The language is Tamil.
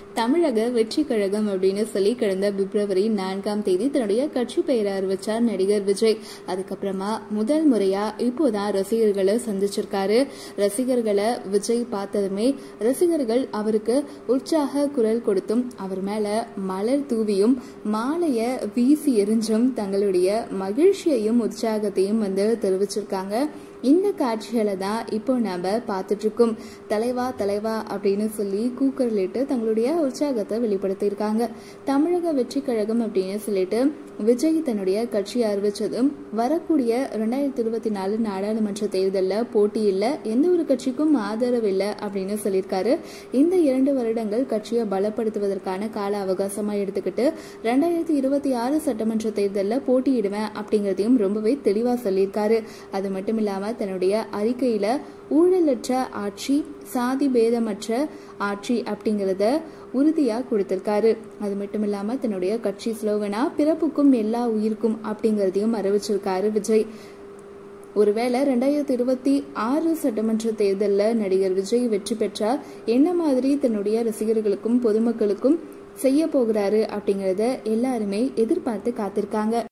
தமிழக வெற்றி கழகம் அப்படின்னு சொல்லி கடந்த பிப்ரவரி 4ஆம் தேதி தன்னுடைய கட்சி பெயரை அறிவிச்சார் நடிகர் விஜய். அதுக்கப்புறமா முதல் முறையா இப்போதான் ரசிகர்களை சந்திச்சிருக்காரு. ரசிகர்களை விஜய் பார்த்ததுமே ரசிகர்கள் அவருக்கு உற்சாக குரல் கொடுத்தும் அவர் மேல மலர் தூவியும் மாலைய வீசி எரிஞ்சும் தங்களுடைய மகிழ்ச்சியையும் உற்சாகத்தையும் தெரிவிச்சிருக்காங்க. இந்த காட்சிகளை தான் இப்போ நாம பார்த்துட்டு இருக்கோம். தலைவா தலைவா அப்படின்னு சொல்லி கூக்குரலிட்டு தங்களுடைய உற்சாகத்தை வெளிப்படுத்தியிருக்காங்க. தமிழக வெற்றி கழகம் அப்படின்னு சொல்லிட்டு விஜய் தன்னுடைய கட்சியை அறிவிச்சதும் வரக்கூடிய 2024 நாடாளுமன்ற தேர்தலில் போட்டி இல்லை, எந்த ஒரு கட்சிக்கும் ஆதரவு இல்லை அப்படின்னு சொல்லியிருக்காரு. இந்த 2 வருடங்கள் கட்சியை பலப்படுத்துவதற்கான கால அவகாசமா எடுத்துக்கிட்டு 2026 சட்டமன்ற தேர்தலில் போட்டியிடுவேன் அப்படிங்கறதையும் ரொம்பவே தெளிவா சொல்லியிருக்காரு. அது மட்டும் இல்லாம தன்னுடைய அறிக்கையில ஊழலற்ற ஆட்சி, சாதி பேதமற்ற ஆட்சி அப்படிங்கறத உறுதியா கொடுத்திருக்காரு. அது மட்டும் இல்லாம தன்னுடைய கட்சி ஸ்லோகனா பிறப்புக்கும் எல்லா உயிருக்கும் அப்படிங்கறதையும் அறிவிச்சிருக்காரு விஜய். ஒருவேளை 2026 சட்டமன்ற தேர்தலில் நடிகர் விஜய் வெற்றி பெற்றால் என்ன மாதிரி தன்னுடைய ரசிகர்களுக்கும் பொதுமக்களுக்கும் செய்ய போகிறாரு அப்படிங்கறத எல்லாருமே எதிர்பார்த்து காத்திருக்காங்க.